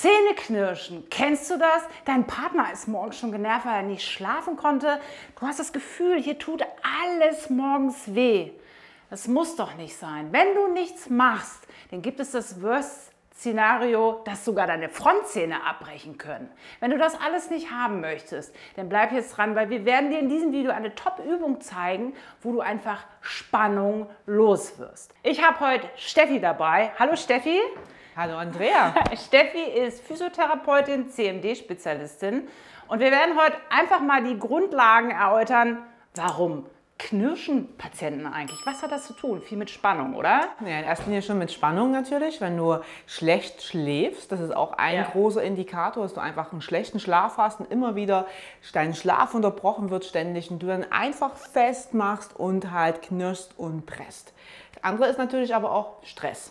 Zähneknirschen, kennst du das? Dein Partner ist morgens schon genervt, weil er nicht schlafen konnte. Du hast das Gefühl, hier tut alles morgens weh. Das muss doch nicht sein. Wenn du nichts machst, dann gibt es das Worst-Szenario, dass sogar deine Frontzähne abbrechen können. Wenn du das alles nicht haben möchtest, dann bleib jetzt dran, weil wir werden dir in diesem Video eine Top-Übung zeigen, wo du einfach Spannung los wirst. Ich habe heute Steffi dabei. Hallo Steffi. Hallo Andrea. Steffi ist Physiotherapeutin, CMD-Spezialistin und wir werden heute einfach mal die Grundlagen erläutern, warum knirschen Patienten eigentlich? Was hat das zu tun? Viel mit Spannung, oder? Ja, in erster Linie schon mit Spannung natürlich, wenn du schlecht schläfst. Das ist auch ein großer Indikator, dass du einfach einen schlechten Schlaf hast und immer wieder dein Schlaf unterbrochen wird ständig und du dann einfach festmachst und halt knirschst und presst. Das andere ist natürlich aber auch Stress.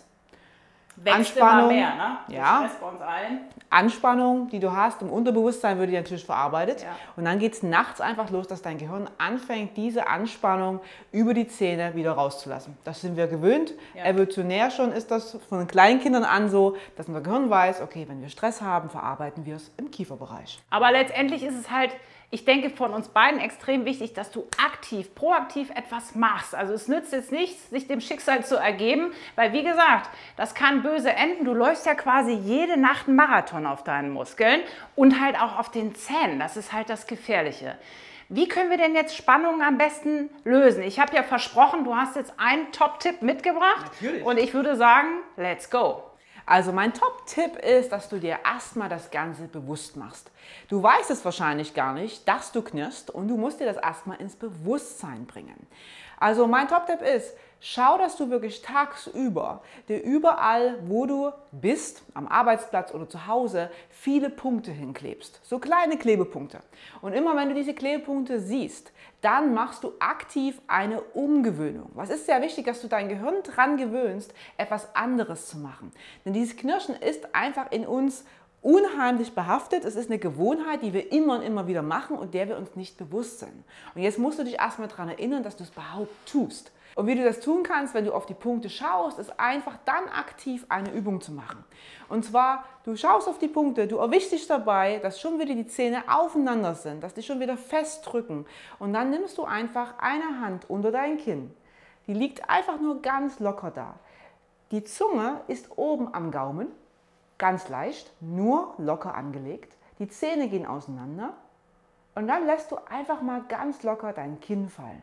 Wächst Anspannung, immer mehr, ne? Ja. Stress bei uns allen. Anspannung, die du hast im Unterbewusstsein, wird die natürlich verarbeitet. Ja. Und dann geht es nachts einfach los, dass dein Gehirn anfängt, diese Anspannung über die Zähne wieder rauszulassen. Das sind wir gewöhnt. Ja. Evolutionär schon ist das von den Kleinkindern an so, dass unser Gehirn weiß, okay, wenn wir Stress haben, verarbeiten wir es im Kieferbereich. Aber letztendlich ist es halt, ich denke, von uns beiden extrem wichtig, dass du aktiv, proaktiv etwas machst. Also es nützt jetzt nichts, sich dem Schicksal zu ergeben, weil wie gesagt, das kann böse enden. Du läufst ja quasi jede Nacht einen Marathon auf deinen Muskeln und halt auch auf den Zähnen. Das ist halt das Gefährliche. Wie können wir denn jetzt Spannungen am besten lösen? Ich habe ja versprochen, du hast jetzt einen Top-Tipp mitgebracht. Natürlich. Und ich würde sagen, let's go. Also mein Top-Tipp ist, dass du dir erstmal das Ganze bewusst machst. Du weißt es wahrscheinlich gar nicht, dass du knirschst und du musst dir das erstmal ins Bewusstsein bringen. Also mein Top-Tipp ist, schau, dass du wirklich tagsüber dir überall, wo du bist, am Arbeitsplatz oder zu Hause, viele Punkte hinklebst. So kleine Klebepunkte. Und immer wenn du diese Klebepunkte siehst, dann machst du aktiv eine Umgewöhnung. Was ist sehr wichtig, dass du dein Gehirn dran gewöhnst, etwas anderes zu machen. Denn dieses Knirschen ist einfach in uns unheimlich behaftet. Es ist eine Gewohnheit, die wir immer und immer wieder machen und der wir uns nicht bewusst sind. Und jetzt musst du dich erstmal daran erinnern, dass du es überhaupt tust. Und wie du das tun kannst, wenn du auf die Punkte schaust, ist einfach dann aktiv eine Übung zu machen. Und zwar, du schaust auf die Punkte, du erwischst dich dabei, dass schon wieder die Zähne aufeinander sind, dass die schon wieder festdrücken. Und dann nimmst du einfach eine Hand unter dein Kinn. Die liegt einfach nur ganz locker da. Die Zunge ist oben am Gaumen, ganz leicht, nur locker angelegt. Die Zähne gehen auseinander und dann lässt du einfach mal ganz locker dein Kinn fallen.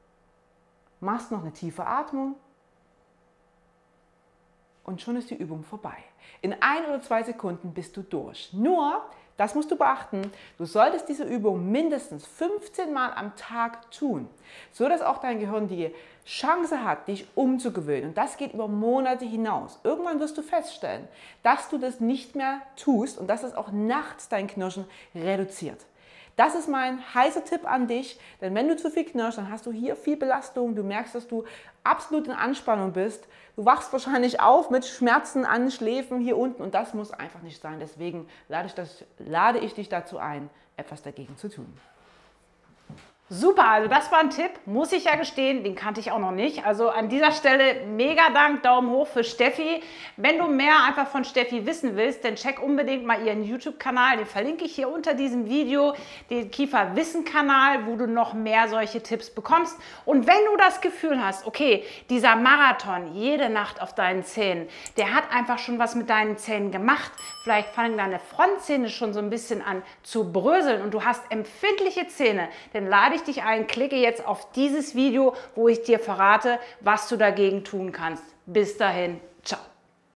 Machst noch eine tiefe Atmung und schon ist die Übung vorbei. In 1 oder 2 Sekunden bist du durch. Nur, das musst du beachten, du solltest diese Übung mindestens 15 Mal am Tag tun, so dass auch dein Gehirn die Chance hat, dich umzugewöhnen. Und das geht über Monate hinaus. Irgendwann wirst du feststellen, dass du das nicht mehr tust und dass es auch nachts dein Knirschen reduziert. Das ist mein heißer Tipp an dich, denn wenn du zu viel knirschst, dann hast du hier viel Belastung, du merkst, dass du absolut in Anspannung bist, du wachst wahrscheinlich auf mit Schmerzen an den Schläfen hier unten und das muss einfach nicht sein. Deswegen lade ich dich dazu ein, etwas dagegen zu tun. Super, also das war ein Tipp, muss ich ja gestehen, den kannte ich auch noch nicht. Also an dieser Stelle mega Dank, Daumen hoch für Steffi. Wenn du mehr einfach von Steffi wissen willst, dann check unbedingt mal ihren YouTube-Kanal, den verlinke ich hier unter diesem Video, den Kiefer-Wissen-Kanal, wo du noch mehr solche Tipps bekommst. Und wenn du das Gefühl hast, okay, dieser Marathon jede Nacht auf deinen Zähnen, der hat einfach schon was mit deinen Zähnen gemacht, vielleicht fangen deine Frontzähne schon so ein bisschen an zu bröseln und du hast empfindliche Zähne, dann lade ich dich ein, klicke jetzt auf dieses Video, wo ich dir verrate, was du dagegen tun kannst. Bis dahin, ciao.